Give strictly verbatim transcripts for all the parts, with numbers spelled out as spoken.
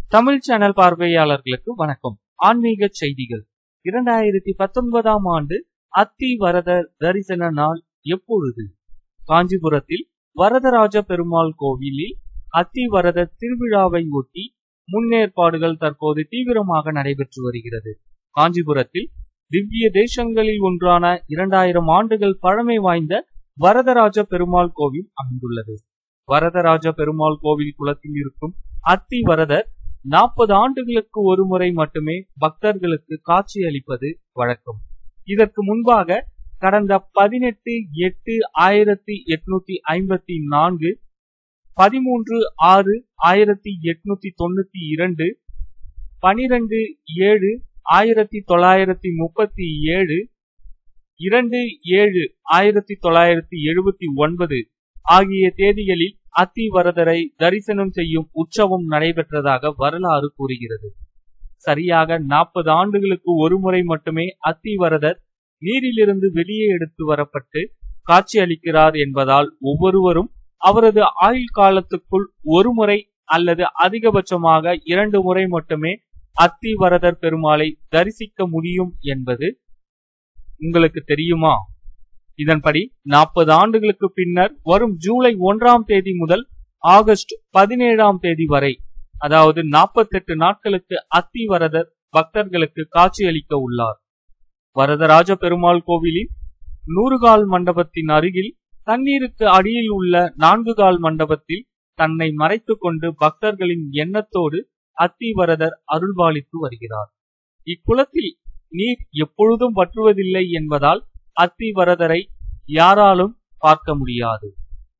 Tamil channel பார்வையாளர்களுக்கு வணக்கம். ஆன்மீக செய்திகள். இரண்டாயிரத்தி பத்தொன்பதாம் ஆண்டு அத்தி வரத தரிசன நாள் எப்பொழுது? காஞ்சிபுரத்தில் வரதராஜ பெருமாள் கோவிலில் அத்தி வரத திருவிழாவை ஒட்டி முன்னேற்பாடுகள் தற்போது தீவிரமாக நடைபெற்று வருகிறது. காஞ்சிபுரத்தில் திவ்ய தேசங்களில் ஒன்றான இரண்டாயிரம் ஆண்டுகள் பழமை வாய்ந்த வரதராஜ பெருமாள் கோவில் அமைந்துள்ளது. வரதராஜ பெருமாள் கோவில் குளத்தில் இருக்கும் அத்தி வரதர் நாற்பது ஆண்டுகளுக்கு ஒரு முறை மட்டுமே பக்தர்களுக்கு காட்சி அளிப்பது வழக்கம். இதற்கு முன்பாக கடந்த பதினெட்டு எட்டு ஆயிரத்தி எட்நூத்தி ஐம்பத்தி நான்கு, பதிமூன்று ஆறு ஆயிரத்தி எட்நூத்தி தொண்ணூத்தி இரண்டு, பனிரெண்டு ஏழு ஆயிரத்தி தொள்ளாயிரத்தி முப்பத்தி ஏழு, இரண்டு ஏழு ஆயிரத்தி தொள்ளாயிரத்தி எழுபத்தி ஒன்பது ஆகிய தேதிகளில் அத்தி வரதரை தரிசனம் செய்யும் உற்சவம் நடைபெற்றதாக வரலாறு கூறுகிறது. சரியாக நாற்பது ஆண்டுகளுக்கு ஒரு முறை மட்டுமே அத்தி வரதர் நீரிலிருந்து வெளியே எடுத்து வரப்பட்டு காட்சி அளிக்கிறார் என்பதால் ஒவ்வொருவரும் அவரது ஆயுள் காலத்துக்குள் ஒரு முறை அல்லது அதிகபட்சமாக இரண்டு முறை மட்டுமே அத்தி வரதர் பெருமாளை தரிசிக்க முடியும் என்பது உங்களுக்கு தெரியுமா? இதன்படி நாற்பது ஆண்டுகளுக்கு பின்னர் வரும் ஜூலை ஒன்றாம் தேதி முதல் ஆகஸ்ட் பதினேழாம் தேதி வரை, அதாவது நாற்பத்தி எட்டு நாட்களுக்கு அத்தி வரதர் பக்தர்களுக்கு காட்சி அளிக்க உள்ளார். வரதராஜ பெருமாள் கோவிலின் நூறுகால் மண்டபத்தின் அருகில் தண்ணீருக்கு அடியில் உள்ள நான்கு கால் மண்டபத்தில் தன்னை மறைத்து கொண்டு பக்தர்களின் எண்ணத்தோடு அத்தி வரதர் அருள்பாலித்து வருகிறார். இக்குளத்தில் நீர் எப்பொழுதும் வற்றுவதில்லை என்பதால் அத்தி வரதரை யாராலும் பார்க்க முடியாது.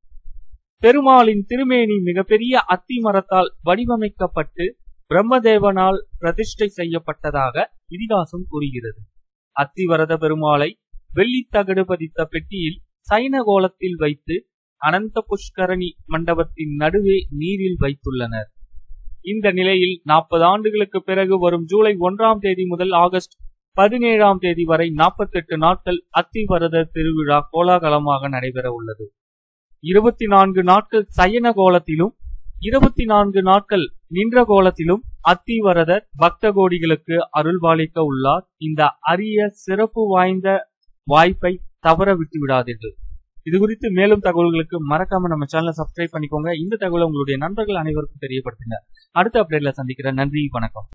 பெருமாளின் திருமேனி மிகப்பெரிய அத்தி மரத்தால் வடிவமைக்கப்பட்டு பிரம்மதேவனால் பிரதிஷ்டை செய்யப்பட்டதாக இதிகாசம் கூறுகிறது. அத்தி வரத பெருமாளை வெள்ளி தகடு பதித்த பெட்டியில் சைன கோலத்தில் வைத்து அனந்த புஷ்கரணி மண்டபத்தின் நடுவே நீரில் வைத்துள்ளனர். இந்த நிலையில் நாற்பது ஆண்டுகளுக்கு பிறகு வரும் ஜூலை ஒன்றாம் தேதி முதல் ஆகஸ்ட் பதினேழாம் தேதி வரை நாற்பத்தி எட்டு நாட்கள் அத்தி வரதர் திருவிழா கோலாகலமாக நடைபெற உள்ளது. இருபத்தி நான்கு நாட்கள் சயன கோலத்திலும் இருபத்தி நான்கு நாட்கள் நின்ற கோலத்திலும் அத்தி வரதர் பக்த கோடிகளுக்கு அருள்பாலிக்க உள்ளார். இந்த அரிய சிறப்பு வாய்ந்த வாய்ப்பை தவற விட்டு விடாதீர்கள். இது குறித்து மேலும் தகவல்களுக்கு மறக்காம நம்ம சேனலை சப்ஸ்கிரைப் பண்ணிக்கோங்க. இந்த தகவலை உங்களுடைய நண்பர்கள் அனைவருக்கும் தெரியப்படுத்துங்க. அடுத்த அப்டேட்ல சந்திக்கிறேன். நன்றி, வணக்கம்.